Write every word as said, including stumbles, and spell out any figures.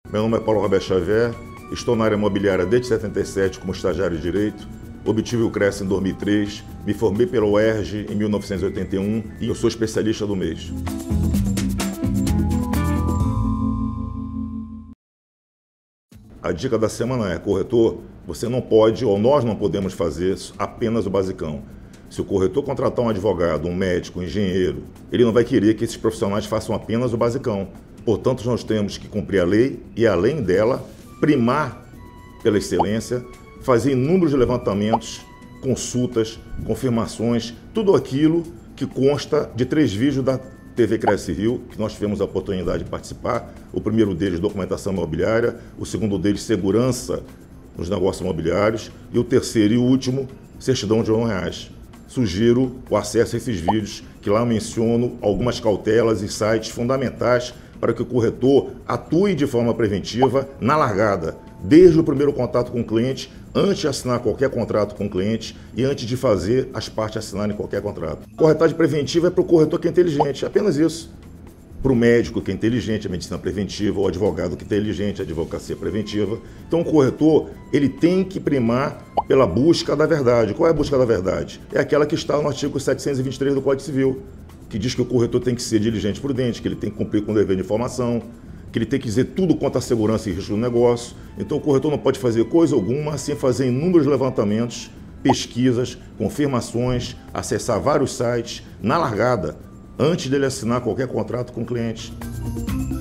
Meu nome é Paulo Roberto Xavier, estou na área imobiliária desde setenta e sete como estagiário de Direito, obtive o CRES em dois mil e três, me formei pela U E R J em mil novecentos e oitenta e um e eu sou especialista do mês. A dica da semana é, corretor, você não pode ou nós não podemos fazer apenas o basicão. Se o corretor contratar um advogado, um médico, um engenheiro, ele não vai querer que esses profissionais façam apenas o basicão. Portanto, nós temos que cumprir a lei e, além dela, primar pela excelência, fazer inúmeros levantamentos, consultas, confirmações, tudo aquilo que consta de três vídeos da T V Cresce Rio, que nós tivemos a oportunidade de participar. O primeiro deles, documentação imobiliária, o segundo deles, segurança nos negócios imobiliários, e o terceiro e último, certidão de honra reais. Sugiro o acesso a esses vídeos, que lá menciono algumas cautelas e sites fundamentais para que o corretor atue de forma preventiva na largada, desde o primeiro contato com o cliente, antes de assinar qualquer contrato com o cliente e antes de fazer as partes assinarem qualquer contrato. Corretagem preventiva é para o corretor que é inteligente, apenas isso. Para o médico que é inteligente, a medicina preventiva, o advogado que é inteligente, a advocacia preventiva. Então o corretor, ele tem que primar pela busca da verdade. Qual é a busca da verdade? É aquela que está no artigo setecentos e vinte e três do Código Civil, que diz que o corretor tem que ser diligente e prudente, que ele tem que cumprir com o dever de informação, que ele tem que dizer tudo quanto à segurança e risco do negócio. Então o corretor não pode fazer coisa alguma sem fazer inúmeros levantamentos, pesquisas, confirmações, acessar vários sites na largada, antes dele assinar qualquer contrato com o cliente.